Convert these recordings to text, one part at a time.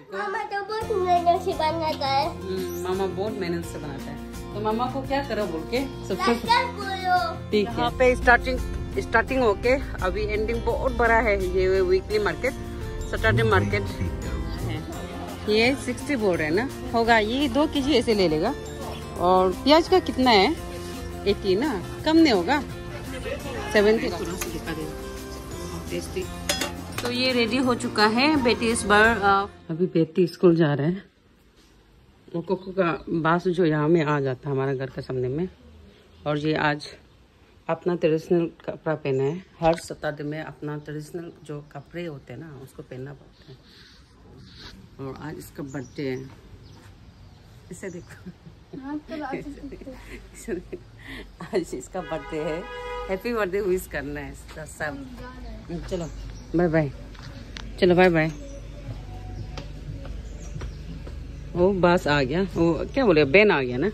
को। मामा तो बहुत मेहनत से बनाता है। मामा बहुत मेहनत से बनाता है। तो मामा को क्या करो बोल के सबसे ठीक है। यहाँ पे स्टार्टिंग होके अभी एंडिंग बहुत बड़ा है। ये वीकली मार्केट, सैटरडे मार्केट है। ये 60 बोल रहे हैं ना, होगा ये 2 kg ऐसे ले लेगा। और प्याज का कितना है? 80 ना, कम नहीं होगा 70। टेस्टी। तो ये रेडी हो चुका है। बेटी इस बार अभी बेटी स्कूल जा रहे हैं। कोको का बास जो यहाँ में आ जाता है हमारा घर के सामने में। और ये आज अपना ट्रेडिशनल कपड़ा पहना है। हर सैटरडे में अपना ट्रेडिशनल जो कपड़े होते हैं ना उसको पहनना पड़ता है। और आज इसका बर्थडे है। इसे देखो आज इसका बर्थडे है। हैप्पी बर्थडे विश करना है सब। चलो बाय बाय। चलो बाय बाय। वो बस आ गया। वो क्या बोले, बैन आ गया ना।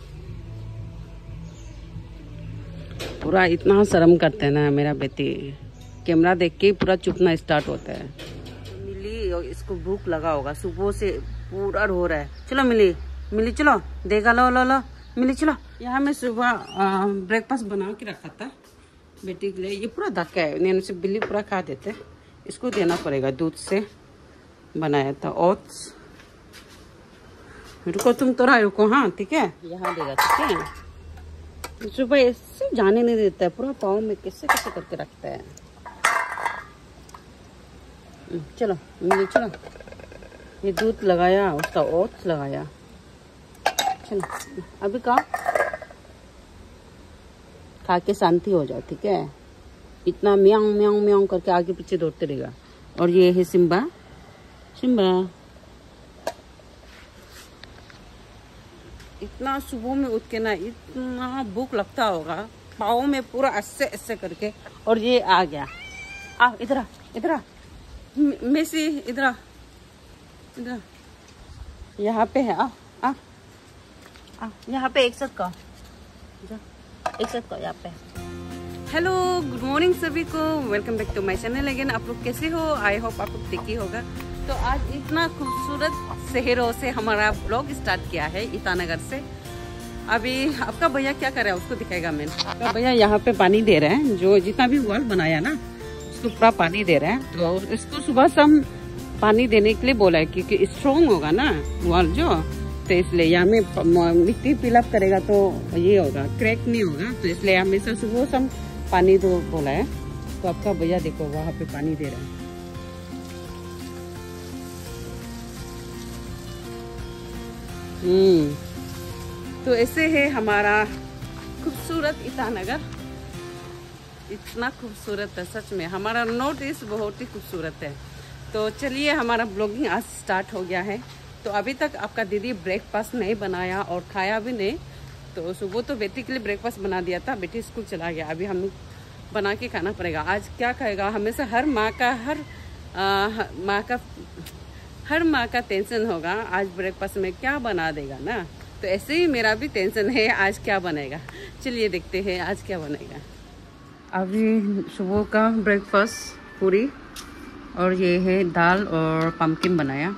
पूरा इतना शर्म करते हैं ना मेरा बेटी, कैमरा देख के पूरा चुपना स्टार्ट होता है। मिली और इसको भूख लगा होगा, सुबह से पूरा रो रहा है। चलो मिली चलो, देखा लो मिली चलो। यहाँ मैं सुबह ब्रेकफास्ट बना के रखा था बेटी के लिए। ये पूरा धक्का है, नैनो से बिल्ली पूरा खा देते। इसको देना पड़ेगा, दूध से बनाया था ओट्स। रुको तुम थोड़ा रुको, हाँ ठीक है। यहाँ देगा ठीक है। सुबह ऐसे जाने नहीं देता है, पूरा पाँव में कैसे करके रखता है। चलो मिली चलो। ये दूध लगाया, उसका ओट्स लगाया। चलो अभी खा के शांति हो जाए ठीक है। इतना म्याऊं म्याऊं म्याऊं करके आगे पीछे दौड़ते रहेगा। और ये है सिम्बा। इतना सुबह में उठ के ना इतना भूख लगता होगा, पाँव में पूरा ऐसे करके। और ये आ गया। आ इधर आ मेसी, इधर यहाँ पे है। आ यहाँ पे एक साथ का यहाँ पे। हेलो गुड मॉर्निंग सभी को, welcome back to my channel again. आप लोग कैसे हो? आई होप आप लोग देखी होगा। तो आज इतना खूबसूरत शहरों से हमारा ब्लॉग स्टार्ट किया है, ईटानगर से। अभी आपका भैया क्या कर रहा है उसको दिखाएगा मैं। तो भैया यहाँ पे पानी दे रहे हैं, जो जितना भी वॉल बनाया ना उसको पूरा पानी दे रहे हैं। तो इसको सुबह से हम पानी देने के लिए बोला है, क्योंकि स्ट्रॉन्ग होगा ना वॉल जो, तो इसलिए यहाँ में मिट्टी फिलअप करेगा तो ये होगा, क्रैक नहीं होगा। तो इसलिए हमेशा सुबह से हम पानी दो बोला है। तो आपका भैया देखो वहाँ पे पानी दे रहा है। तो ऐसे है हमारा खूबसूरत ईटानगर। इतना खूबसूरत है सच में, हमारा नॉर्थ ईस्ट बहुत ही खूबसूरत है। तो चलिए हमारा ब्लॉगिंग आज स्टार्ट हो गया है। तो अभी तक आपका दीदी ब्रेकफास्ट नहीं बनाया और खाया भी नहीं। तो सुबह तो बेटी के लिए ब्रेकफास्ट बना दिया था, बेटी स्कूल चला गया। अभी हम लोग बना के खाना पड़ेगा। आज क्या खाएगा? हमेशा हर माँ का टेंशन होगा आज ब्रेकफास्ट में क्या बना देगा ना। तो ऐसे ही मेरा भी टेंशन है आज क्या बनेगा। चलिए देखते हैं आज क्या बनेगा। अभी सुबह का ब्रेकफास्ट पूरी और ये है दाल और पम्पकिन बनाया।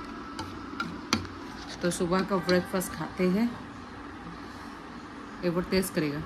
तो सुबह का ब्रेकफास्ट खाते हैं, एक बार टेस्ट करेगा।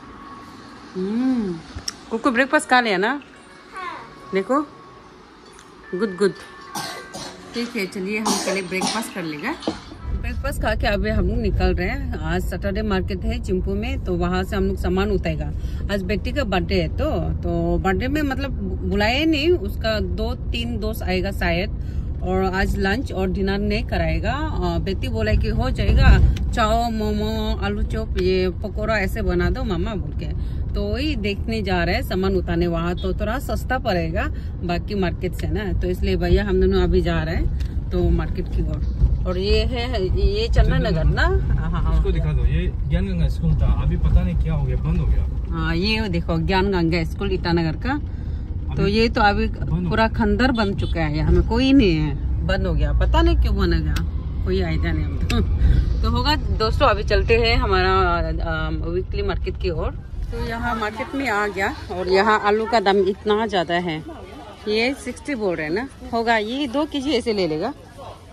कोको ब्रेकफास्ट खा लिया ना? देखो गुड ठीक है। चलिए हम पहले ब्रेकफास्ट कर लेगा। ब्रेकफास्ट खा के अभी हम लोग निकल रहे हैं। आज सैटरडे मार्केट है चिंपू में, तो वहाँ से हम लोग सामान उठाएगा। आज बेटी का बर्थडे है, तो बर्थडे में मतलब बुलाए नहीं, उसका 2-3 दोस्त आएगा शायद। और आज लंच और डिनर नहीं कराएगा। बेटी बोला कि हो जाएगा, चाओ मोमो आलू चॉप ये पकौड़ा ऐसे बना दो मामा बोल के। तो वही देखने जा रहे हैं सामान उठाने। वहाँ तो थोड़ा सस्ता पड़ेगा बाकी मार्केट से ना, तो इसलिए भैया हम दोनों अभी जा रहे हैं तो मार्केट की ओर। और ये है, ये चंदन नगर ना। हाँ इसको दिखा दो। ये ज्ञान गंगा स्कूल था, अभी पता नहीं क्या हो गया, बंद हो गया। हाँ ये देखो ज्ञान गंगा स्कूल ईटानगर का। तो ये तो अभी पूरा खंडर बन चुका है, यहाँ में कोई नहीं है, बंद हो गया। पता नहीं क्यों बना गया, कोई आइडिया नहीं हमको। तो होगा दोस्तों, अभी चलते हैं हमारा वीकली मार्केट की ओर। तो यहाँ मार्केट में आ गया। और यहाँ आलू का दाम इतना ज्यादा है, ये 60 बोल रहे हैं ना, होगा ये 2 kg ऐसे ले लेगा।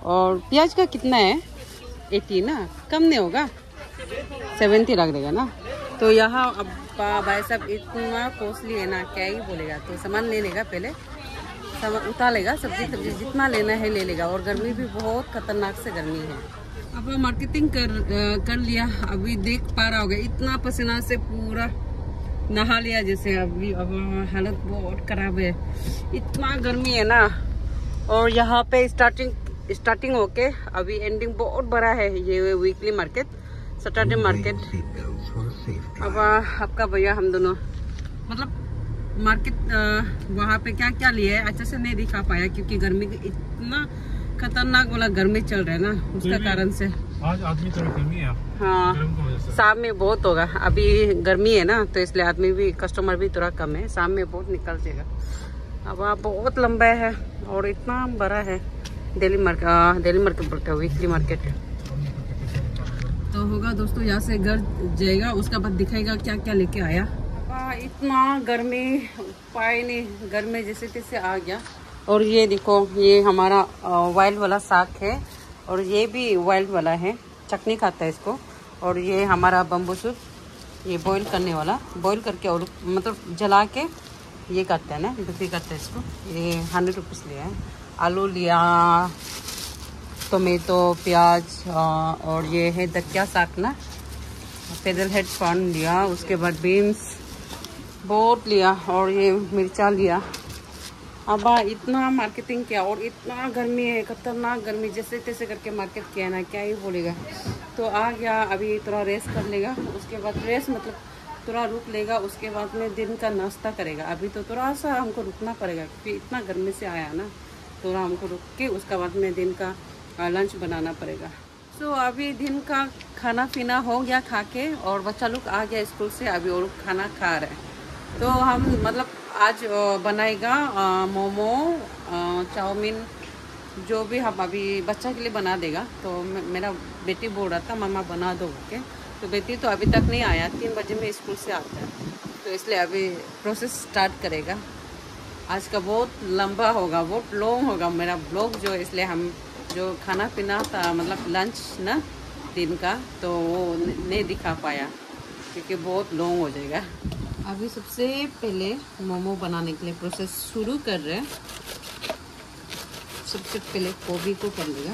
और प्याज का कितना है? 80 ना, कम नहीं होगा? 70 रख देगा ना। तो यहाँ अब भाई साहब इतना कॉस्टली है ना, क्या ही बोलेगा। तो सामान ले लेगा, पहले सामान उठा लेगा, सब्जी जितना लेना है ले लेगा। और गर्मी भी बहुत खतरनाक से गर्मी है। अब मार्केटिंग कर लिया, अभी देख पा रहा होगा इतना पसीना से पूरा नहा लिया जैसे। अभी अब हालत बहुत खराब है, इतना गर्मी है ना। और यहाँ पे स्टार्टिंग होके अभी एंडिंग बहुत बड़ा है ये वीकली मार्केट, सैटरडे मार्केट। अब आपका भैया हम दोनों मतलब मार्केट वहाँ पे क्या क्या लिया है अच्छे से नहीं दिखा पाया, क्योंकि गर्मी इतना खतरनाक वाला गर्मी चल रहा है ना, उसका कारण से। आज आदमी थोड़ा कमी है। हाँ, शाम में बहुत होगा, अभी गर्मी है ना, तो इसलिए आदमी भी, कस्टमर भी थोड़ा कम है। शाम में बहुत निकल जाएगा। अब बहुत लंबा है और इतना बड़ा है दिल्ली मार्केट बोलते हैं, वीकली मार्केट। तो होगा दोस्तों, यहाँ से घर जाएगा, उसका बाद दिखाएगा क्या क्या लेके आया। इतना गर्मी पाए नहीं, गर्मी जैसे तैसे आ गया। और ये देखो, ये हमारा वाइल्ड वाला साग है, और ये भी वाइल्ड वाला है, चटनी खाता है इसको। और ये हमारा बम्बू सूप, ये बॉईल करने वाला, बॉईल करके और मतलब जला के ये करते हैं ना, बिक्री करते हैं इसको। ये 100 रुपीज़ लिया है। आलू लिया, टोमेटो, प्याज, और ये है दक्या साग ना, पेडल हेड फॉर्न लिया। उसके बाद बीन्स बहुत लिया, और ये मिर्चा लिया। अब इतना मार्केटिंग किया, और इतना गर्मी है, खतरनाक गर्मी, जैसे तैसे करके मार्केट किया ना, क्या ही बोलेगा। तो आ गया, अभी थोड़ा रेस्ट कर लेगा। उसके बाद रेस्ट मतलब थोड़ा रुक लेगा, उसके बाद में दिन का नाश्ता करेगा। अभी तो थोड़ा सा हमको रुकना पड़ेगा, क्योंकि इतना गर्मी से आया ना, थोड़ा हमको रुक के उसके बाद में दिन का लंच बनाना पड़ेगा। तो अभी दिन का खाना पीना हो गया खा के, और बच्चा लोग आ गया स्कूल से, अभी और खाना खा रहे हैं। तो हम मतलब आज बनाएगा मोमो, चाउमीन, जो भी हम अभी बच्चा के लिए बना देगा। तो मेरा बेटी बोल रहा था मामा बना दो के, तो बेटी तो अभी तक नहीं आया, 3 बजे में स्कूल से आता है, तो इसलिए अभी प्रोसेस स्टार्ट करेगा। आज का बहुत लंबा होगा, बहुत लॉन्ग होगा मेरा ब्लॉग जो, इसलिए हम जो खाना पीना था मतलब लंच ना दिन का, तो वो नहीं दिखा पाया, क्योंकि बहुत लॉन्ग हो जाएगा। अभी सबसे पहले मोमो बनाने के लिए प्रोसेस शुरू कर रहे हैं। सबसे पहले गोभी को कर लेगा।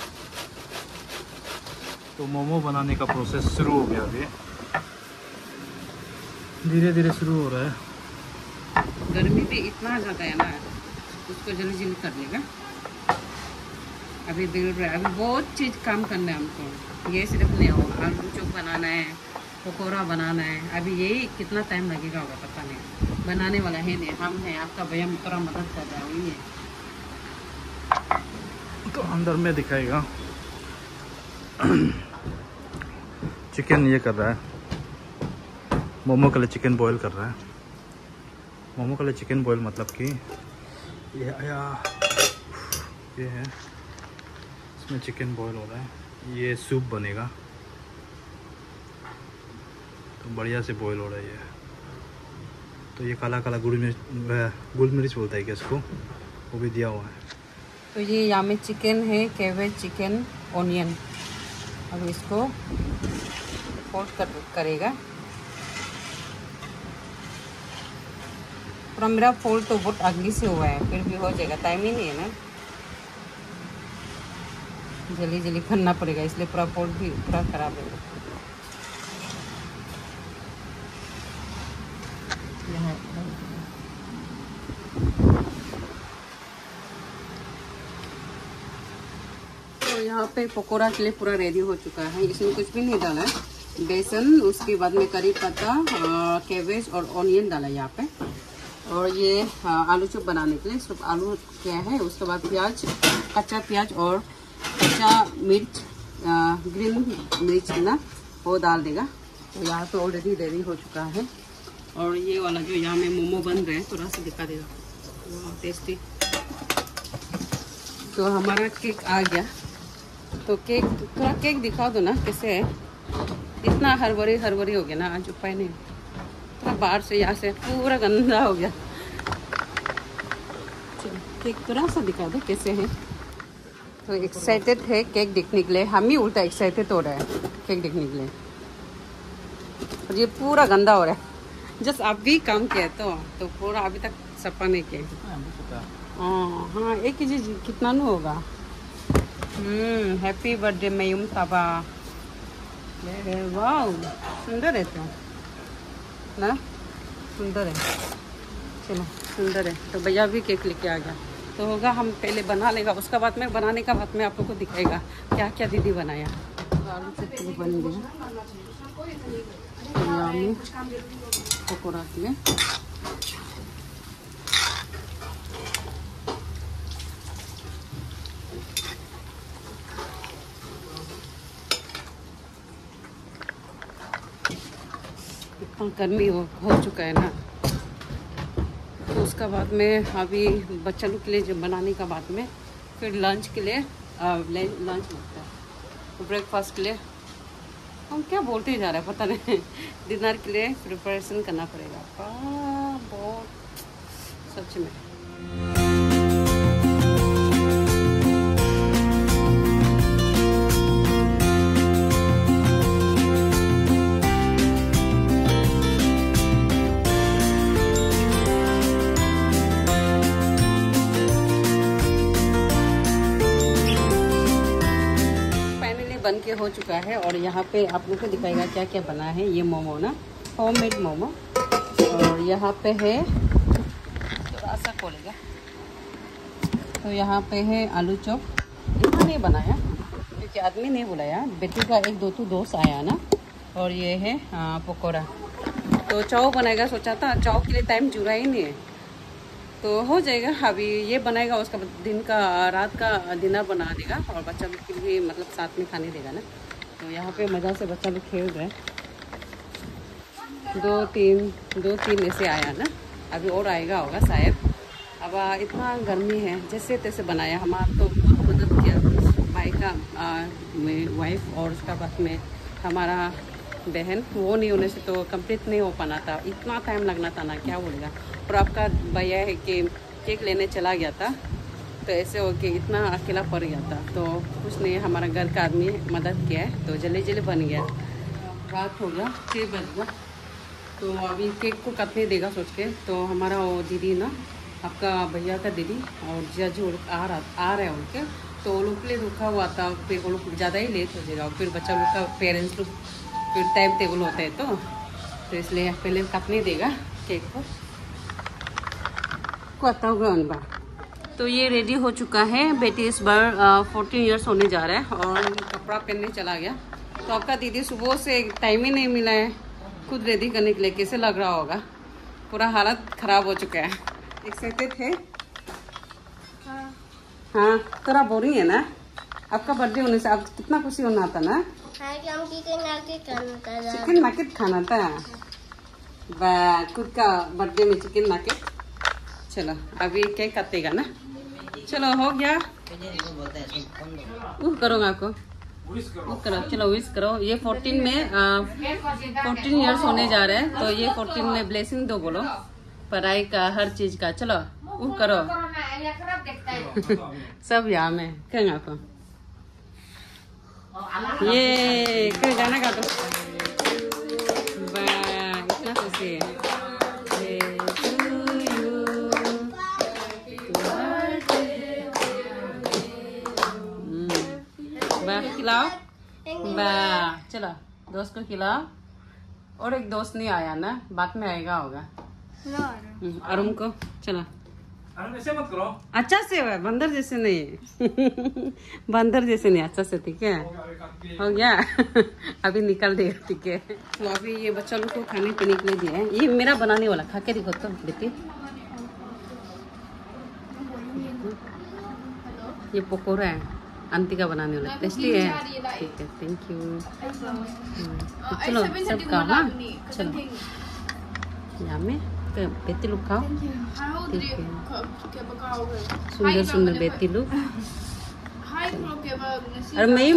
तो मोमो बनाने का प्रोसेस शुरू हो गया, अभी धीरे धीरे शुरू हो रहा है। गर्मी भी इतना ज़्यादा है ना, उसको जल्दी जल्दी कर लेगा। अभी बिल रहा है, अभी बहुत चीज़ काम करना है हमको, ये सिर्फ नहीं होगा। आलू चॉप बनाना है, पकौड़ा बनाना है, अभी यही कितना टाइम लगेगा होगा पता नहीं। बनाने वाला है नहीं, हम हैं, आपका भैया थोड़ा मदद कर रहा है, वही है। तो अंदर में दिखाएगा। चिकन ये कर रहा है, मोमो के लिए चिकन बॉईल कर रहा है। मोमो के लिए चिकन बॉईल मतलब कि ये आया, ये है, इसमें चिकन बॉईल हो रहा है, ये सूप बनेगा। तो बढ़िया से बॉईल हो रहा है ये। तो ये काला काला गुल मिर्च बोलता है कि इसको, वो भी दिया हुआ है। तो ये यहाँ में चिकन है, कैबेज, चिकन, ऑनियन। अब इसको फोल्ड करेगा। पूरा मेरा फोल्ड तो बहुत अगली से हुआ है, फिर भी हो जाएगा, टाइम ही नहीं है ना, जल्दी जल्दी करना पड़ेगा, इसलिए पूरा फोल्ड भी पूरा खराब है। तो यहाँ पे पकोड़ा के लिए पूरा रेडी हो चुका है। इसमें कुछ भी नहीं डाला है, बेसन, उसके बाद में करी पत्ता, कैबेज और ऑनियन डाला है यहाँ पे। और ये आलू चॉप बनाने के लिए सब आलू क्या है, उसके बाद प्याज, कच्चा प्याज और कच्चा मिर्च, ग्रीन मिर्च ना, वो डाल देगा। तो यहाँ पे ऑलरेडी रेडी हो चुका है। और ये वाला जो यहाँ में मोमो बन रहे हैं, थोड़ा सा दिखा देगा, वाह टेस्टी। तो हमारा केक आ गया। तो केक थोड़ा केक दिखा दो ना कैसे है। इतना हरबरी हो गया ना आज, उपाय नहीं, थोड़ा बाहर से यहाँ से पूरा गंदा हो गया। चलो केक थोड़ा सा दिखा दो कैसे है। तो एक्साइटेड है केक देखने के लिए, हम ही उल्टा एक्साइटेड हो रहा है केक देखने के लिए। और ये पूरा गंदा हो रहा है, जस्ट आप भी काम किया तो पूरा अभी तक सफा नहीं किया। हाँ 1 kg कितना नहीं होगा। Happy birthday Mayum Taba. वाह सुंदर है तो ना, सुंदर है। चलो सुंदर है। तो भैया भी केक लेके आ गया। तो होगा हम पहले बना लेगा, उसका बाद में बनाने का बाद में आप लोग को दिखाएगा क्या क्या दीदी बनाया। आलू चटनी बन गया पकौड़ा में। इतना गर्मी हो चुका है ना, तो उसका बाद में अभी बच्चा लोग के लिए जब बनाने का बाद में फिर लंच के लिए लंच लगता है, तो ब्रेकफास्ट के लिए हम क्या बोलते जा रहे हैं पता नहीं। डिनर के लिए प्रिपरेशन करना पड़ेगा बहुत सच में। बन के हो चुका है और यहाँ पे आप लोग को दिखाएगा क्या क्या बना है। ये मोमो ना, होममेड मोमो। और यहाँ पे है थोड़ा सा खोलेगा, तो यहाँ पे है आलू चॉप। इतना नहीं बनाया क्योंकि आदमी नहीं बुलाया, बेटी का 1-2 दोस्त आया ना। और ये है पकौड़ा। तो चाव बनाएगा सोचा था, चाव के लिए टाइम जुड़ा ही नहीं है, तो हो जाएगा। अभी ये बनाएगा, उसका दिन का रात का डिनर बना देगा और बच्चा लोग के लिए मतलब साथ में खाने देगा ना। तो यहाँ पे मज़ा से बच्चा लोग खेल रहे हैं। 2-3 ऐसे आया ना, अभी और आएगा होगा शायद। अब इतना गर्मी है, जैसे तैसे बनाया। हमारा तो बहुत मदद किया भाई का वाइफ, और उसका बाद में हमारा बहन। वो नहीं होने से तो कंप्लीट नहीं हो पाना था, इतना टाइम लगना था ना, क्या बोलेगा। और आपका भैया है कि केक लेने चला गया था, तो ऐसे हो के इतना अकेला पड़ गया था। तो कुछ नहीं, हमारा घर का आदमी मदद किया है, तो जल्दी जल्दी बन गया। रात हो गया, 6 बज गया। तो अभी केक को कटने देगा सोच के, तो हमारा वो दीदी ना, आपका भैया का दीदी और जज आ रहे हैं उनके, तो वो लोग के लिए रुका हुआ था। फिर वो लोग ज़्यादा ही लेट हो जाएगा, फिर बच्चा लोग का पेरेंट्स लोग फिर टाइम टेबल होता है, तो इसलिए पहले काटने देगा केक को आता होगा उन बार। तो ये रेडी हो चुका है। बेटी इस बार 14 इयर्स होने जा रहा है और कपड़ा पहनने चला गया। तो आपका दीदी सुबह से टाइम ही नहीं मिला है खुद रेडी करने के लिए। कैसे लग रहा होगा, पूरा हालत खराब हो चुका है। एक्साइटेड है? हाँ थोड़ा बोरिंग है ना। आपका बर्थडे होने से आप कितना खुशी होना था ना। चिकन नाकेट खाना था। खुद का बर्थडे में चिकन नाकेट। चलो अभी केक काटेगा ना। चलो हो गया। करो आपको करो, चलो विश करो। ये 14 में 14 इयर्स होने जा रहे हैं, तो ये 14 में ब्लेसिंग दो बोलो, पढ़ाई का हर चीज का। चलो करो सब यहाँ में कहेंगे आपको। ये गाना गा दो। इतना खुशी है। खिलाओ चलो दोस्त को खिलाओ। और एक दोस्त नहीं आया ना, बाद में आएगा होगा। अरुण को चलो। ऐसे मत करो, अच्छा से है, बंदर जैसे नहीं। बंदर जैसे नहीं, अच्छा से। ठीक है हो गया। अभी निकल देगा। ठीक है तो अभी ये बच्चा लोग को खाने पीने के लिए दिया है। ये मेरा बनाने वाला, खा के देखो तो बेटी। ये पकौड़ा है, आंटी का बनाने वाला, टेस्टी है। ठीक है थैंक यू। चलो सब खाओ। हाँ चलो यहाँ में बेटी लोग खाओ। ठीक है सुंदर सुंदर बेटी लोग। और मैं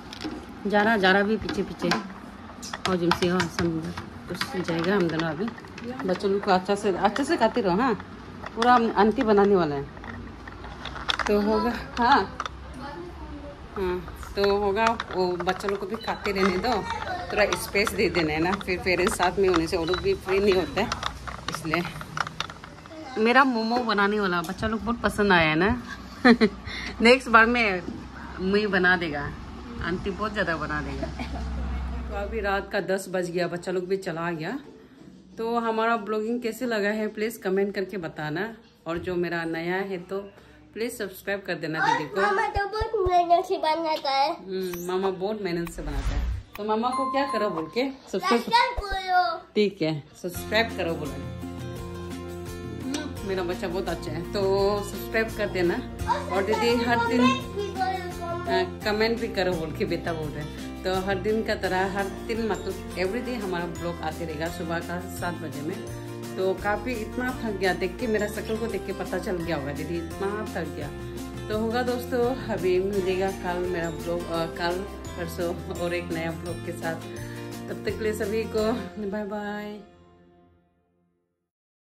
जा रहा भी पीछे पीछे। और जिमसी हो सब कुछ जाएगा हम दोनों अभी। बच्चों लोग को अच्छे से खाती रहो। हाँ, पूरा आंटी बनाने वाला है तो होगा। हाँ हाँ, तो होगा वो बच्चों लोग को भी खाते रहने दो, थोड़ा स्पेस दे देना है ना, फिर पेरेंट्स साथ में होने से वो लोग भी फ्री नहीं होते, इसलिए। मेरा मोमो बनाने वाला बच्चा लोग बहुत पसंद आया है ना। नेक्स्ट बार में मैं बना देगा, आंटी बहुत ज़्यादा बना देगा। तो अभी रात का 10 बज गया, बच्चा लोग भी चला गया। तो हमारा ब्लॉगिंग कैसे लगा है प्लीज़ कमेंट करके बताना, और जो मेरा नया है तो प्लीज़ सब्सक्राइब कर देना दीदी को। मामा तो बहुत मेहनत से बनाता है। मामा बहुत मेहनत से बनाता है, तो मामा को क्या करो बोल के सब्सक्राइब। ठीक है, सब्सक्राइब करो बोलो। मेरा बच्चा बहुत अच्छा है, तो सब्सक्राइब कर देना। और दीदी हर दिन कमेंट भी करो बोल के बेटा बोल रहे हैं। तो हर दिन का तरह हर दिन मतलब एवरी डे हमारा ब्लॉग आते रहेगा सुबह का 7 बजे में। तो काफ़ी इतना थक गया देख के, मेरा शक्ल को देख के पता चल गया होगा दीदी इतना थक गया। तो होगा दोस्तों, अभी मिलेगा कल मेरा ब्लॉग, कल परसों और एक नया ब्लॉग के साथ। तब तक के लिए सभी को बाय बाय।